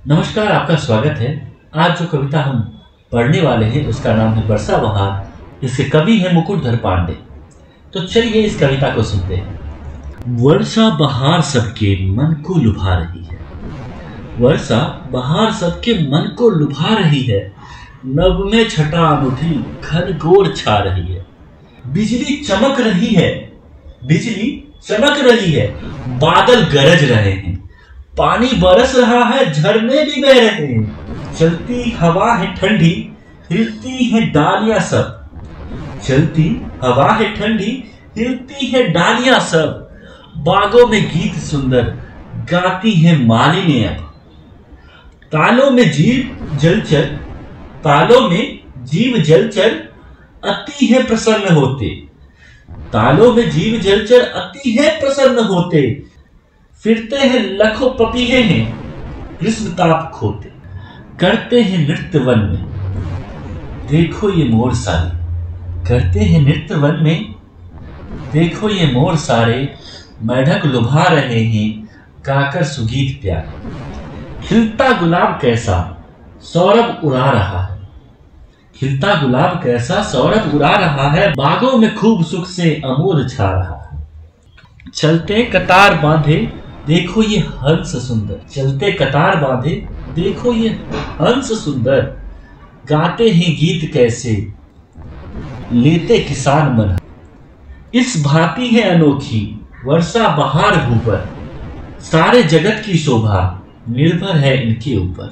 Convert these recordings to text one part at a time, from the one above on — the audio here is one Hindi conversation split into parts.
नमस्कार, आपका स्वागत है। आज जो कविता हम पढ़ने वाले हैं उसका नाम है वर्षा बहार। इसके कवि हैं मुकुटधर पांडे। तो चलिए इस कविता को सुनते हैं। वर्षा बहार सबके मन को लुभा रही है। वर्षा बहार सबके मन को लुभा रही है। नभ में छटा अनूठी घनघोर छा रही है। बिजली चमक रही है, बिजली चमक रही है। बादल गरज रहे हैं, पानी बरस रहा है, झरने भी बह रहे हैं। चलती हवा है ठंडी, हिलती है डालियां सब। चलती हवा है ठंडी, हिलती है डालियां सब। बागों में गीत सुंदर गाती है मालिनी अब। तालों में जीव जलचर, तालों में जीव जलचर अति है प्रसन्न होते। तालों में जीव जलचर अति है प्रसन्न होते। फिरते हैं लखों पपीहे हैं, ग्रीष्म ताप खोते। करते हैं नृत्य वन में, देखो ये मोर सारे। करते हैं नृत्य वन में, देखो ये मोर सारे। मेढक लुभा रहे हैं, गाकर सुगीत प्यारे। खिलता गुलाब कैसा सौरभ उड़ा रहा है। खिलता गुलाब कैसा सौरभ उड़ा रहा है। बागों में खूब सुख से अमोद छा रहा है। चलते कतार बांधे, देखो ये हंस सुंदर। चलते कतार बांधे, देखो ये हंस सुंदर। गाते हैं गीत कैसे, लेते किसान मन। इस भांति है अनोखी वर्षा बहार भूपर। सारे जगत की शोभा निर्भर है इनके ऊपर।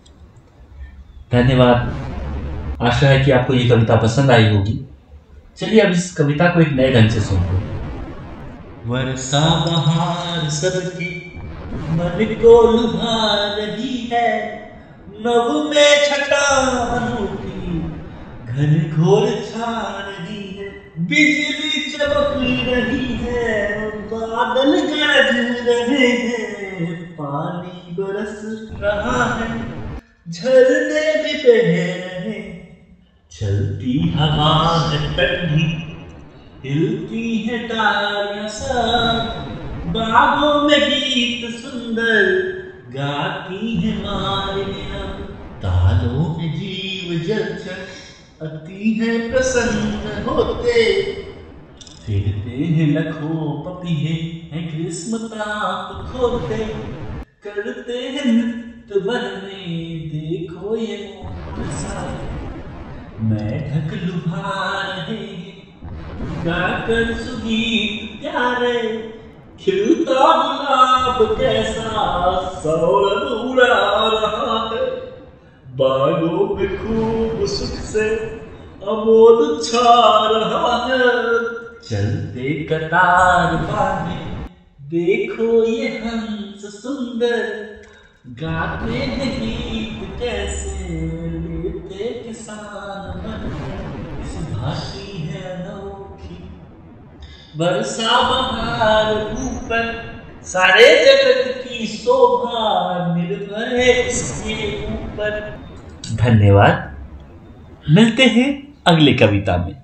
धन्यवाद। आशा है कि आपको ये कविता पसंद आई होगी। चलिए अब इस कविता को एक नए ढंग से सुनते हैं। वर्षा बहार सबकी मन को लुभा रही है। नभ में छटा अनूठी घनघोर छा रही है। बिजली चमक रही है, बादल गरज रहे हैं। पानी बरस रहा है, झरने भी बह रहे। चलती हवा है ठंडी, हिलती है डालियां सब। बागों में गीत सुंदर गाती है मालिनियां। तालों में जीव जलचर अति है प्रसन्न होते। फिरते हैं लखों पपीहे हैं ग्रीष्म ताप खोते। करते हैं नृत्य वन में, देखो ये मोर सारे। मेढक लुभा रहे हैं, गाकर सुगीत प्यारे। खिलता गुलाब कैसा सौरभ उड़ा रहा है। बागों में खूब सुख से अमोद छा रहा है। चलते कतार बांधे, देखो ये हंस सुंदर। गाते हैं गीत कैसे, लेते किसान मन। इस भांति है अनोखी वर्षा बहार ऊपर। सारे जगत की शोभा निर्भर है इसके ऊपर। धन्यवाद। मिलते हैं अगले कविता में।